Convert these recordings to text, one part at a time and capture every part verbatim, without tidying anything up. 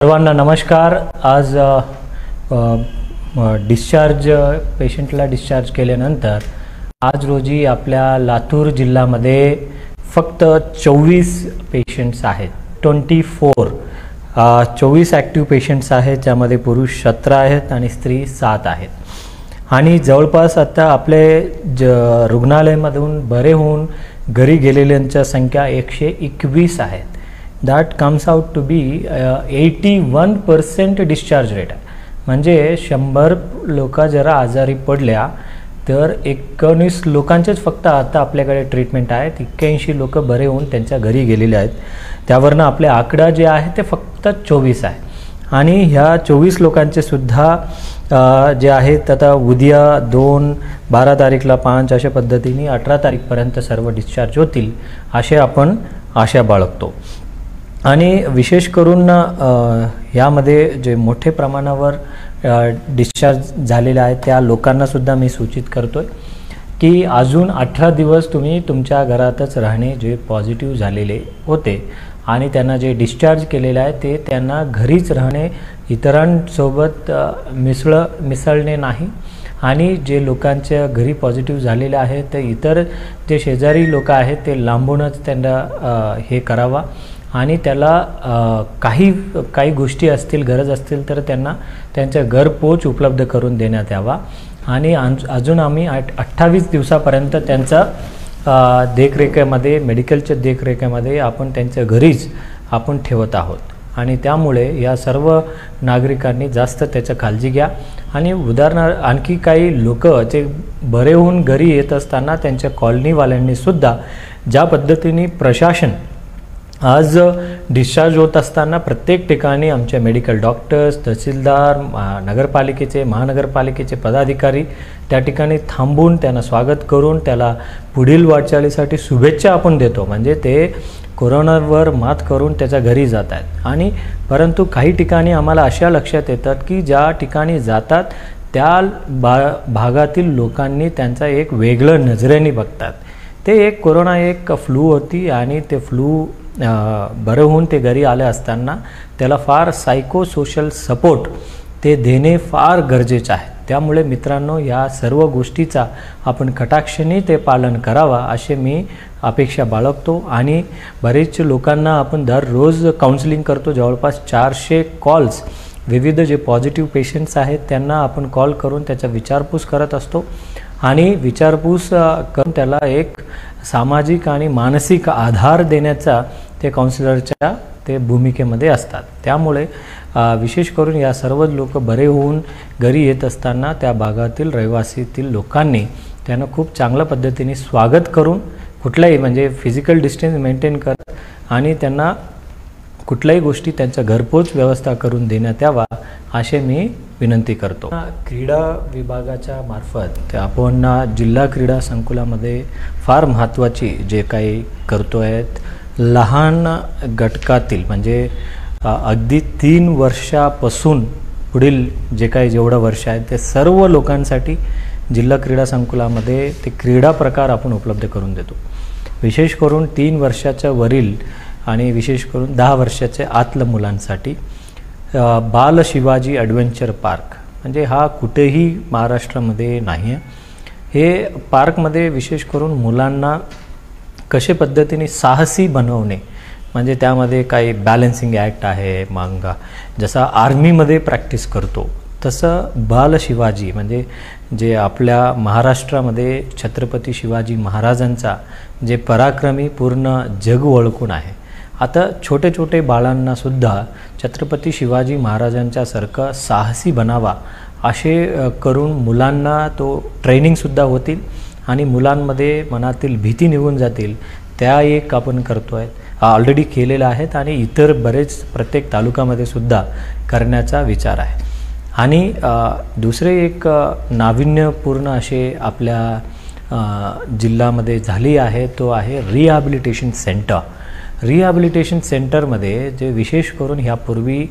सर्वांना नमस्कार। आज डिस्चार्ज पेशंटला डिस्चार्ज केल्यानंतर आज रोजी आपल्या लातूर जिल्ह्यामध्ये फक्त चोवीस पेशंट्स आहेत। चोवीस चोवीस ॲक्टिव्ह पेशंट्स आहेत, ज्यामध्ये पुरुष सतरा आहेत आणि स्त्री सात आहेत। आणि जवळपास आता आपले ज रुग्णालयामधून बरे होऊन घरी गेलेल्यांची संख्या एकशे एकवीस आहेत। That comes out to be eighty one percent discharge rate आहे। म्हणजे शंभर लोक जरा आजारी पडल्या तर एकोणीस लोकांचेच फक्त आता आपल्याकडे ट्रीटमेंट आहेत। एक्क्याऐंशी लोक बरे होऊन त्यांच्या घरी गेलेले आहेत। त्यावरनं आपले आकडा जे आहे ते फक्त चोवीस आहे। आणि ह्या चोवीस लोकांचे सुद्धा जे आहेत आता उद्या दोन बारा तारीखला पाच अशा पद्धतीने अठरा तारीखपर्यंत सर्व डिस्चार्ज होतील असे आपण आशा बाळगतो। आणि विशेष करून यामध्ये जे मोठे प्रमाणावर डिस्चार्ज झालेले आहेत त्या लोकांना सुद्धा मी सूचित करतोय की अजून अठरा दिवस तुम्ही तुमच्या घरातच राहणे, जे पॉझिटिव्ह झालेले होते आणि त्यांना जे डिस्चार्ज केलेले आहे ते त्यांना घरीच राहणे, इतरांसोबत मिसळ मिसळणे नाही। आणि जे लोकांच्या घरी पॉझिटिव्ह झालेले आहेत ते इतर जे शेजारी लोक आहेत ते लांबूनच त्यांना हे करावा। आणि त्याला काही काही गोष्टी असतील, गरज असतील तर त्यांना त्यांच्या घरपोच उपलब्ध करून देण्यात यावा। आणि अजून आम्ही आठ अठ्ठावीस दिवसापर्यंत त्यांचा देखरेखीमध्ये, मेडिकलच्या देखरेखीमध्ये आपण त्यांच्या घरीच आपण ठेवत आहोत। आणि त्यामुळे या सर्व नागरिकांनी जास्त त्याची काळजी घ्या। आणि उदाहरणार्थ आणखी काही लोक जे बरे होऊन घरी येत असताना त्यांच्या कॉलनीवाल्यांनी सुद्धा ज्या पद्धतीने प्रशासन आज डिस्चार्ज होत असताना प्रत्येक ठिकाणी आमचे मेडिकल डॉक्टर्स, तहसीलदार, नगरपालिकेचे महानगरपालिकेचे पदाधिकारी त्या ठिकाणी थांबून त्यांना स्वागत करून त्याला पुढील वाटचालीसाठी शुभेच्छा आपण देतो। म्हणजे ते कोरोनावर मात करून त्याच्या घरी जात आहेत। आणि परंतु काही ठिकाणी आम्हाला अशा लक्षात येतात की ज्या ठिकाणी जातात त्या बा भागातील लोकांनी त्यांचा एक वेगळं नजरेने बघतात। ते एक कोरोना एक फ्लू होती आणि ते फ्लू बरं होऊन ते घरी आले असताना त्याला फार सायको सोशल सपोर्ट ते देणे फार गरजेचे आहे। त्यामुळे मित्रांनो, या सर्व गोष्टीचा आपण कटाक्षाने ते पालन करावा असे मी अपेक्षा बाळगतो। आणि बरेच लोकांना आपण दररोज काउन्सिलिंग करतो, जवळपास चारशे कॉल्स विविध जे पॉझिटिव्ह पेशंट्स आहेत त्यांना आपण कॉल करून त्याचा विचारपूस करत असतो। आणि विचारपूस करून त्याला एक सामाजिक आणि मानसिक आधार देण्याचा ते काउन्सिलरच्या ते भूमिकेमध्ये असतात। त्यामुळे विशेष करून या सर्व लोक बरे होऊन घरी येत असताना त्या भागातील रहिवासीतील लोकांनी त्यांना खूप चांगल्या पद्धतीने स्वागत करून कुठलाही म्हणजे फिजिकल डिस्टन्स मेंटेन करत आणि त्यांना कुठल्याही गोष्टी त्यांच्या घरपोच व्यवस्था करून देण्यात यावा असे मी विनंती करतो। क्रीडा विभागाच्या मार्फत आपण जिल्हा क्रीडा संकुलामध्ये फार महत्त्वाची जे काही करतो आहेत, लहान गटकातील म्हणजे अगदी तीन वर्षापासून पुढील जे काही जेवढं वर्ष आहे ते सर्व लोकांसाठी जिल्हा क्रीडा संकुलामध्ये ते क्रीडा प्रकार आपण उपलब्ध करून देतो। विशेष करून तीन वर्षाच्या वरील आणि विशेष करून दहा वर्षाच्या आतल्या मुलांसाठी बाल शिवाजी ॲडव्हेंचर पार्क म्हणजे हा कुठेही महाराष्ट्रामध्ये नाही आहे। हे पार्कमध्ये विशेष करून मुलांना कशा पद्धतीने साहसी बनवणे, म्हणजे त्यामध्ये काही बॅलन्सिंग ॲक्ट आहे, मग जसा आर्मीमध्ये प्रॅक्टिस करतो तसं बाल शिवाजी म्हणजे जे आपल्या महाराष्ट्रामध्ये छत्रपती शिवाजी महाराजांचा जे पराक्रमी पूर्ण जग ओळखून आहे। आता छोटे छोटे बाळांना सुद्धा छत्रपती शिवाजी महाराजांच्या सारखं साहसी बनावा असे करून मुलांना तो ट्रेनिंगसुद्धा होतील आणि मुलांमध्ये मनातील भीती निघून जातील। त्या एक आपण करतो आहे, ऑलरेडी केलेलं आहेत आणि इतर बरेच प्रत्येक तालुक्यामध्ये सुद्धा करण्याचा विचार आहे। आणि दुसरे एक नाविन्यपूर्ण असे आपल्या जिल्ह्यामध्ये झाली आहे तो आहे रिहॅबिलिटेशन सेंटर। रिहॅबिलिटेशन सेंटरमध्ये जे विशेष करून ह्यापूर्वी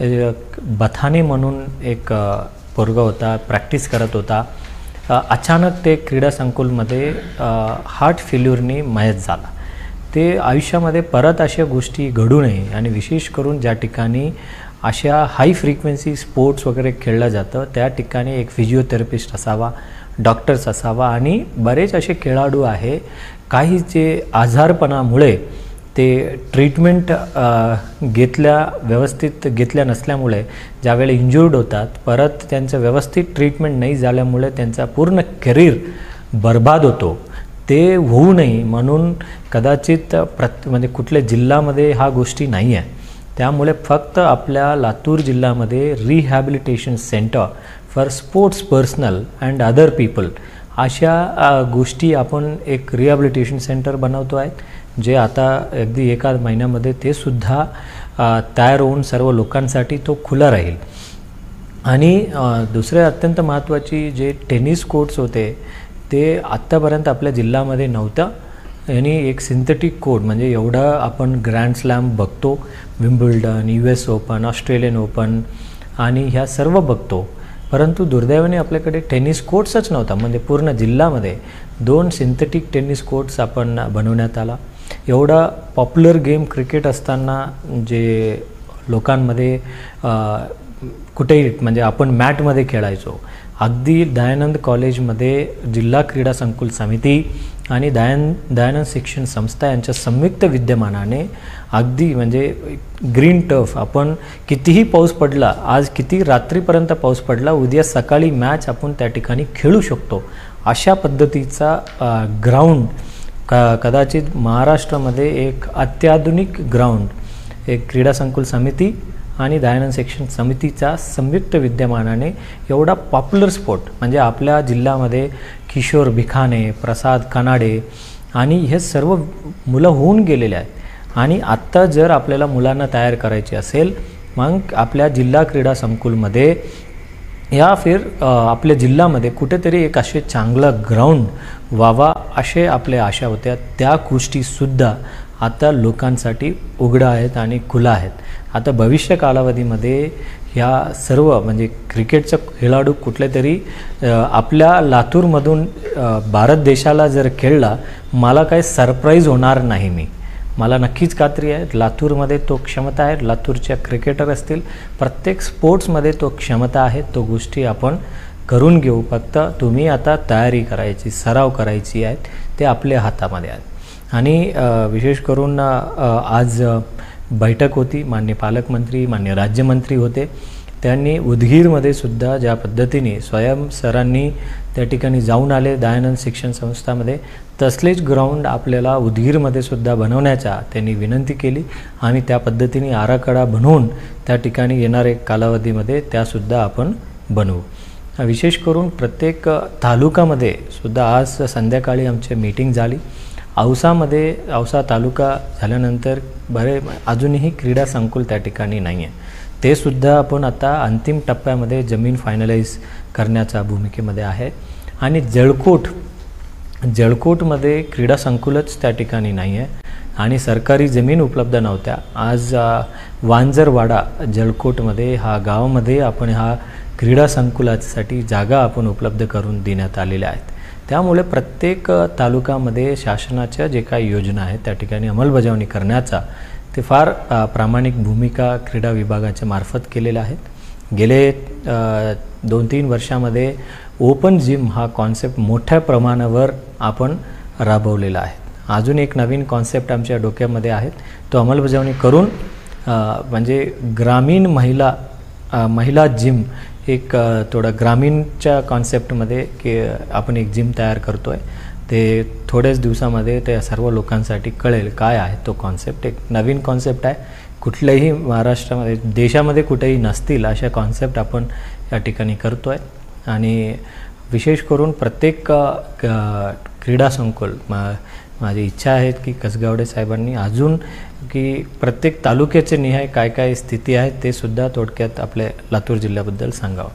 बथाने म्हणून एक पोरगा होता, प्रॅक्टिस करत होता। अचानक ते क्रीडा संकुलमध्ये हार्ट फेल्युअरने मयत झाला। ते आयुष्यामध्ये परत अशा गोष्टी घडू नये आणि विशेष करून ज्या ठिकाणी अशा हाय फ्रिक्वेन्सी स्पोर्ट्स वगैरे खेळलं जातं त्या ठिकाणी एक फिजिओथेरपिस्ट असावा, डॉक्टर्स असावा आणि बरेच असे खेळाडू आहे काही जे आजारपणामुळे ते ट्रीटमेंट घेतल्या व्यवस्थित घेतल्या नसल्यामुळे ज्यावेळी इंज्युर्ड होतात, परत त्यांचं व्यवस्थित ट्रीटमेंट नाही झाल्यामुळे त्यांचा पूर्ण करिअर बर्बाद होतो. ते होऊ नये म्हणून कदाचित प्रत म्हणजे कुठल्या जिल्ह्यामध्ये ह्या गोष्टी नाही आहे. त्यामुळे फक्त आपल्या लातूर जिल्ह्यामध्ये rehabilitation centre for sports personnel and other people अशा गोष्टी आपण एक रिहॅबिलिटेशन सेंटर बनवतो आहे, जे आता अगदी एका महिन्यामध्ये ते सुद्धा तयार होऊन सर्व लोकांसाठी तो खुला राहील. आणि दुसरे अत्यंत महत्त्वाची जे टेनिस कोर्ट्स होते ते आत्तापर्यंत आपल्या जिल्ह्यामध्ये नव्हतं. आणि एक सिंथेटिक कोर्ट म्हणजे एवढं आपण ग्रँड स्लॅम बघतो, Wimbledon, U S Open, Australian Open आणि ह्या सर्व बघतो, परंतु दुर्दैवाने आपल्याकडे टेनिस कोर्ट्सच नव्हता. म्हणजे पूर्ण जिल्ह्यामध्ये दोन सिंथेटिक टेनिस कोर्ट्स आपण बनवण्यात आला. एवढा पॉप्युलर गेम क्रिकेट असताना जे लोकांमध्ये कुठेही म्हणजे आपण मॅटमध्ये खेळायचो, अगदी दयानंद कॉलेजमध्ये जिल्हा क्रीडा संकुल समिती आणि दयान दयानंद शिक्षण संस्था यांच्या संयुक्त विद्यमानाने अगदी म्हणजे ग्रीन टर्फ, आपण कितीही पाऊस पडला, आज किती रात्रीपर्यंत पाऊस पडला, उद्या सकाळी मॅच आपण त्या ठिकाणी खेळू शकतो अशा पद्धतीचा ग्राउंड क कदाचित महाराष्ट्रामध्ये एक अत्याधुनिक ग्राउंड एक क्रीडा संकुल समिती आणि दयानंद शिक्षण समितीच्या संयुक्त विद्यमानाने एवढा पॉप्युलर स्पोर्ट म्हणजे आपल्या जिल्ह्यामध्ये किशोर भिखाने, प्रसाद कानाडे आणि हे सर्व मुलं होऊन गेलेले आहेत. आणि आत्ता जर आपल्याला मुलांना तयार करायचे असेल मग आपल्या जिल्हा क्रीडा संकुलमध्ये या फिर आपल्या जिल्ह्यामध्ये कुठेतरी एक असे चांगलं ग्राउंड व्हावा असे आपल्या आशा होत्या. त्या गोष्टीसुद्धा आता लोकांसाठी उघडा आहेत आणि खुला आहेत. आता भविष्य कालावधीमध्ये ह्या सर्व म्हणजे क्रिकेटचा खेळाडू कुठले तरी आपल्या लातूरमधून भारत देशाला जर खेळला, मला काही सरप्राईज होणार नाही. मी मला नक्कीच खात्री आहे लातूरमध्ये तो क्षमता आहे. लातूरच्या क्रिकेटर असतील, प्रत्येक स्पोर्ट्समध्ये तो क्षमता आहे. तो गोष्टी आपण करून घेऊ. फक्त तुम्ही आता तयारी करायची, सराव करायची आहेत, ते आपल्या हातामध्ये आहेत. आणि विशेष करून आज बैठक होती, माननीय पालकमंत्री, माननीय राज्यमंत्री होते. त्यांनी उदगीरमध्ये सुद्धा ज्या पद्धतीने स्वयं सरांनी त्या ठिकाणी जाऊन आले दयानंद शिक्षण संस्थामध्ये, तसलेच ग्राउंड आपल्याला उदगीरमध्ये सुद्धा बनवण्याचा त्यांनी विनंती केली आणि त्या पद्धतीने आराखडा बनवून त्या ठिकाणी येणाऱ्या कालावधीमध्ये त्यासुद्धा आपण बनवू. विशेष करून प्रत्येक तालुक्यामध्ये सुद्धा आज संध्याकाळी आमची मीटिंग झाली. औसामध्ये औसा तालुका झाल्यानंतर बरे अजूनही क्रीडा संकुल त्या ठिकाणी नाही आहे. ते सुद्धा आपण आता अंतिम टप्प्यामध्ये जमीन फायनलाइज करण्याच्या भूमिकेमध्ये आहे. आणि जळकोट जळकोटमध्ये क्रीडा संकुलच त्या ठिकाणी नाही आहे आणि सरकारी जमीन उपलब्ध नव्हत्या. आज वांजरवाडा जळकोटमध्ये हा गावामध्ये आपण हा क्रीडा संकुलासाठी जागा आपण उपलब्ध करून देण्यात आलेल्या आहेत. त्यामुळे प्रत्येक तालुक्यामध्ये शासनाच्या जे काही योजना आहेत त्या ठिकाणी अंमलबजावणी करण्याचा ते फार प्रामाणिक भूमिका क्रीडा विभागाच्या मार्फत केलेल्या आहेत. गेले दोन तीन वर्षामध्ये ओपन जिम हा कॉन्सेप्ट मोठ्या प्रमाणावर आपण राबवलेला आहे. अजून एक नवीन कॉन्सेप्ट आमच्या डोक्यामध्ये आहेत, तो अंमलबजावणी करून म्हणजे ग्रामीण महिला महिला जिम एक थोडं ग्रामीणच्या कॉन्सेप्टमध्ये की आपण एक जिम तयार करतो आहे. ते थोड्याच दिवसामध्ये त्या सर्व लोकांसाठी कळेल काय आहे तो कॉन्सेप्ट. एक नवीन कॉन्सेप्ट आहे, कुठल्याही महाराष्ट्रामध्ये देशामध्ये कुठेही नसतील अशा कॉन्सेप्ट आपण या ठिकाणी करतो आहे. आणि विशेष करून प्रत्येक क्रीडा संकुल मा माझी इच्छा आहे की कसगावडे साहेबांनी अजून की प्रत्येक तालुक्याचे निहाय काय काय स्थिती आहे ते सुद्धा थोडक्यात आपल्या लातूर जिल्ह्याबद्दल सांगावं.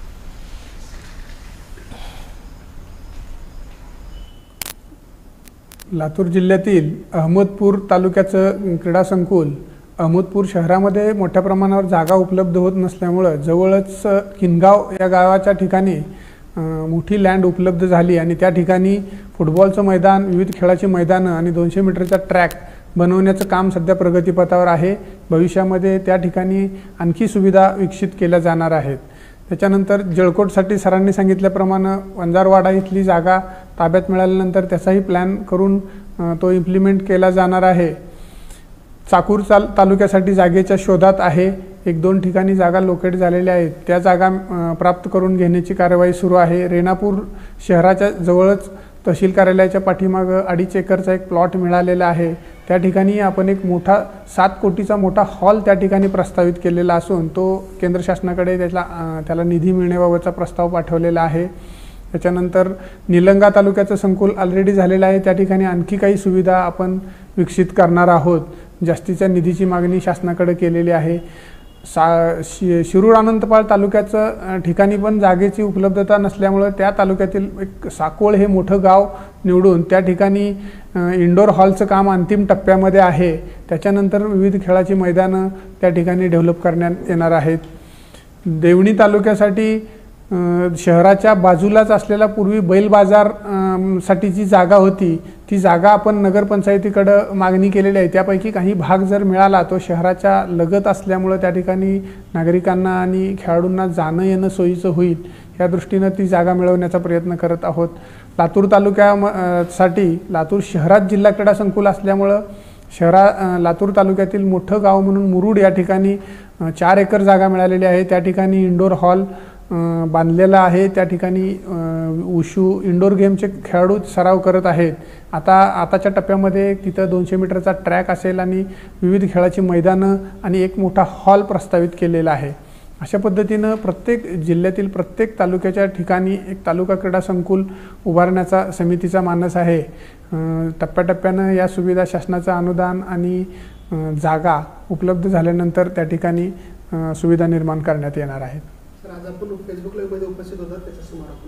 लातूर जिल्ह्यातील अहमदपूर तालुक्याचं क्रीडा संकुल अहमदपूर शहरामध्ये मोठ्या प्रमाणावर जागा उपलब्ध होत नसल्यामुळं जवळच किनगाव या गावाच्या ठिकाणी मोठी लँड उपलब्ध झाली आणि त्या ठिकाणी फुटबॉलचं मैदान, विविध खेळाची मैदानं आणि दोनशे मीटरचा ट्रॅक बनवण्याचं काम सध्या प्रगतीपथावर आहे. भविष्यामध्ये त्या ठिकाणी आणखी सुविधा विकसित केल्या जाणार आहेत. त्याच्यानंतर जळकोटसाठी सरांनी सांगितल्याप्रमाणे वंजारवाडा इथली जागा ताब्यात मिळाल्यानंतर त्याचाही प्लॅन करून तो इम्प्लिमेंट केला जाणार आहे. चाकूर चाल तालुक्यासाठी जागेच्या शोधात आहे. एक दोन ठिकाणी जागा लोकेट झालेल्या आहेत, त्या जागा प्राप्त करून घेण्याची कार्यवाही सुरू आहे. रेणापूर शहराच्या जवळच तहसील कार्यालयाच्या पाठीमागं अडीच एकरचा एक प्लॉट मिळालेला आहे. त्या ठिकाणी आपण एक मोठा सात कोटीचा मोठा हॉल त्या ठिकाणी प्रस्तावित केलेला असून तो केंद्र शासनाकडे त्याला त्याला निधी मिळण्याबाबतचा प्रस्ताव पाठवलेला आहे. त्याच्यानंतर निलंगा तालुक्याचं संकुल ऑलरेडी झालेलं आहे. त्या ठिकाणी आणखी काही सुविधा आपण विकसित करणार आहोत. जास्तीच्या निधीची मागणी शासनाकडे केलेली आहे. सा शि शिरूर अनंतपाळ तालुक्याचं ठिकाणी पण जागेची उपलब्धता नसल्यामुळं त्या तालुक्यातील एक साकोळ हे मोठं गाव निवडून त्या ठिकाणी इंडोर हॉलचं काम अंतिम टप्प्यामध्ये आहे. त्याच्यानंतर विविध खेळाची मैदानं त्या ठिकाणी डेव्हलप करण्यात येणार आहेत. देवणी तालुक्यासाठी शहराच्या बाजूलाच असलेला पूर्वी बैल बाजार साठी जी जागा होती ती जागा आपण नगरपंचायतीकडं मागणी केलेली आहे. त्यापैकी काही भाग जर मिळाला तो शहराच्या लगत असल्यामुळं त्या ठिकाणी नागरिकांना आणि खेळाडूंना जाणं येणं सोयीचं होईल या दृष्टीनं ती जागा मिळवण्याचा प्रयत्न करत आहोत. लातूर तालुक्यासाठी लातूर शहरात जिल्हा क्रीडा संकुल असल्यामुळं शहरा लातूर तालुक्यातील मोठं गाव म्हणून मुरुड या ठिकाणी चार एकर जागा मिळालेली आहे. त्या ठिकाणी इंडोर हॉल बांधलेला आहे. त्या ठिकाणी उशू इंडोर गेमचे खेळाडू सराव करत आहेत. आता आताच्या टप्प्यामध्ये तिथं दोनशे मीटरचा ट्रॅक असेल आणि विविध खेळाची मैदानं आणि एक मोठा हॉल प्रस्तावित केलेला आहे. अशा पद्धतीनं प्रत्येक जिल्ह्यातील प्रत्येक तालुक्याच्या ठिकाणी एक तालुका क्रीडा संकुल उभारण्याचा समितीचा मानस आहे. टप्प्याटप्प्यानं या सुविधा शासनाचं अनुदान आणि जागा उपलब्ध झाल्यानंतर त्या ठिकाणी सुविधा निर्माण करण्यात येणार आहेत. आज आपण फेसबुक लाईव्ह मध्ये उपस्थित होतात, त्याचा समारोप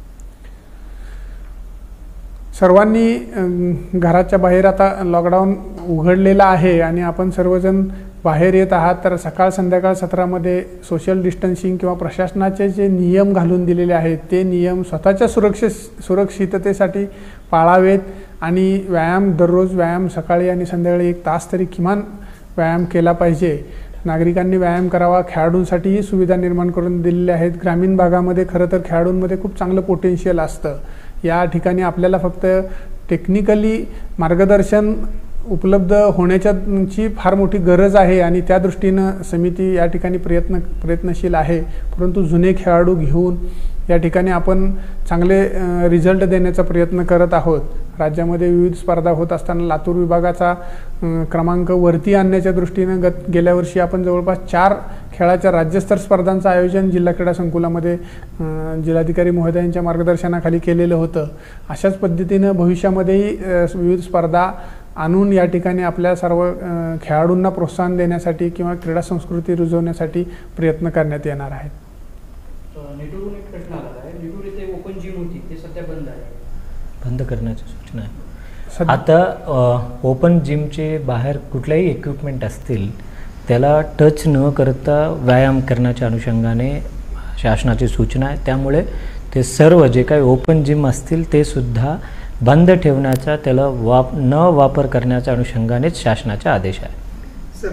सर्वांनी घराच्या बाहेर आता लॉकडाऊन उघडलेला आहे आणि आपण सर्वजण बाहेर येत आहात तर सकाळ संध्याकाळ सत्रामध्ये सोशल डिस्टन्सिंग किंवा प्रशासनाचे जे नियम घालून दिलेले आहेत ते नियम स्वतःच्या सुरक्षे सुरक्षिततेसाठी पाळावेत आणि व्यायाम दररोज व्यायाम सकाळी आणि संध्याकाळी एक तास तरी किमान व्यायाम केला पाहिजे. नागरिकांनी व्यायाम करावा. खेळाडूंसाठीही सुविधा निर्माण करून दिलेल्या आहेत. ग्रामीण भागामध्ये खरं तर खेळाडूंमध्ये खूप चांगलं पोटेन्शियल असतं. या ठिकाणी आपल्याला फक्त टेक्निकली मार्गदर्शन उपलब्ध होण्याची फार मोठी गरज आहे आणि त्या दृष्टीनं समिती या ठिकाणी प्रयत्न प्रयत्नशील आहे. परंतु जुने खेळाडू घेऊन या ठिकाणी आपण चांगले रिझल्ट देण्याचा प्रयत्न करत आहोत. राज्यामध्ये विविध स्पर्धा होत असताना लातूर विभागाचा क्रमांक वरती आणण्याच्या दृष्टीनं गत गेल्या वर्षी आपण जवळपास चार खेळाच्या राज्यस्तर स्पर्धांचं आयोजन जिल्हा क्रीडा संकुलामध्ये जिल्हाधिकारी महोदयांच्या मार्गदर्शनाखाली केलेलं होतं. अशाच पद्धतीनं भविष्यामध्येही विविध स्पर्धा आणून या ठिकाणी आपल्या सर्व खेळाडूंना प्रोत्साहन देण्यासाठी किंवा क्रीडा संस्कृती रुजवण्यासाठी प्रयत्न करण्यात येणार आहेत. नेटवरून एक प्रश्न आला आहे. नेटवर इथे ओपन जिम होती ते सध्या बंद आहे, बंद करण्याची सूचना आहे. आता ओपन जिमचे बाहेर कुठल्याही इक्विपमेंट असतील त्याला टच न करता व्यायाम करण्याच्या अनुषंगाने शासनाची सूचना आहे. त्यामुळे ते सर्व जे काही ओपन जिम असतील ते सुद्धा बंद ठेवण्याचा त्याला वाप न वापर करण्याच्या अनुषंगानेच शासनाचा आदेश आहे. सर,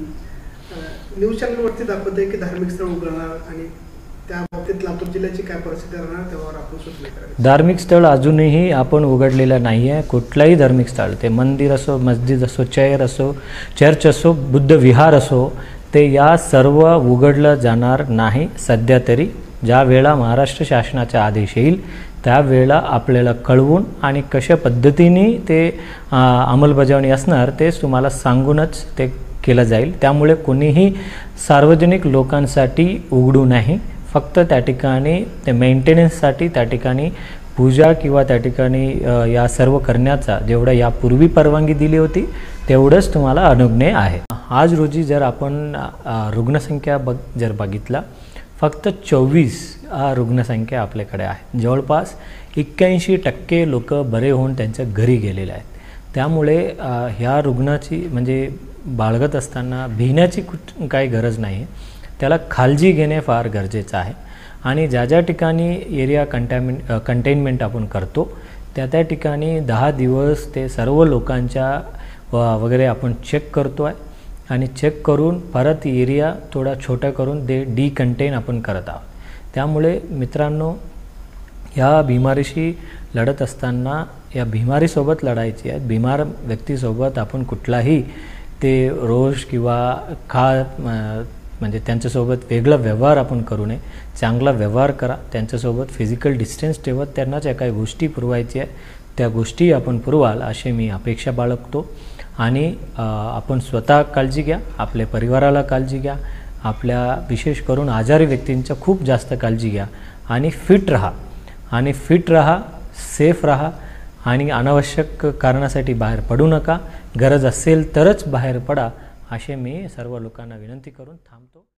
न्यूज चॅनलवरती दाखवत आहे की धार्मिक स्थळ उघडणार आणि त्या बाबतीत लातूर जिल्ह्याची काय परिस्थिती राहणार त्यावर आपण सूचना करावी. धार्मिक स्थळ अजूनही आपण उघडलेलं नाही आहे. कुठलाही धार्मिक स्थळ, ते मंदिर असो, मस्जिद असो, चर्च असो चर्च असो, बुद्ध विहार असो, ते या सर्व उघडलं जाणार नाही सध्या तरी. ज्या वेळा महाराष्ट्र शासनाचा आदेश येईल त्यावेळेला आपल्याला कळवून आणि कशा पद्धतीने ते अंमलबजावणी असणार तेच तुम्हाला सांगूनच ते केलं जाईल. त्यामुळे कोणीही सार्वजनिक लोकांसाठी उघडू नाही. फक्त त्या ठिकाणी ते मेंटेनन्ससाठी त्या ठिकाणी पूजा किंवा त्या ठिकाणी या सर्व करण्याचा जेवढा यापूर्वी परवानगी दिली होती तेवढंच तुम्हाला अनुज्ञेय आहे. आज रोजी जर आपण रुग्णसंख्या बघ जर बघितला फक्त चोवीस रुग्णसंख्या आपल्याकडे आहे. जवळपास एक्क्याऐंशी टक्के लोक बरे होऊन त्यांच्या घरी गेलेले आहेत. त्यामुळे ह्या रुग्णाची म्हणजे बाळगत असताना भिण्याची कुठ काही गरज नाही. त्याला काळजी घेणे फार गरजेचं आहे. आणि ज्या ज्या ठिकाणी एरिया कंटॅमिन कंटेनमेंट आपण करतो त्या त्या ठिकाणी दहा दिवस ते सर्व लोकांच्या व वगैरे आपण चेक करतो आहे आणि चेक करून परत एरिया थोडा छोटा करून ते डिकंटेन आपण करत आहोत. त्यामुळे मित्रांनो, ह्या बिमारीशी लढत असताना या बिमारीसोबत लढायची आहे. बिमार व्यक्तीसोबत आपण कुठलाही ते रोष किंवा खा म्हणजे त्यांच्यासोबत वेगळा व्यवहार आपण करू नये. चांगला व्यवहार करा, त्यांच्यासोबत फिजिकल डिस्टन्स ठेवत त्यांना ज्या काही गोष्टी पुरवायची आहे त्या गोष्टी आपण पुरवाल असे मी अपेक्षा बाळगतो. आणि आपण स्वतः काळजी घ्या, आपल्या परिवाराला काळजी घ्या, आपल्या विशेष करून आजारी व्यक्तींच्या खूप जास्त काळजी घ्या आणि फिट राहा आणि फिट राहा, सेफ राहा आणि अनावश्यक कारणासाठी बाहेर पडू नका. गरज असेल तरच बाहेर पडा असे मी सर्व लोकांना विनंती करून थांबतो.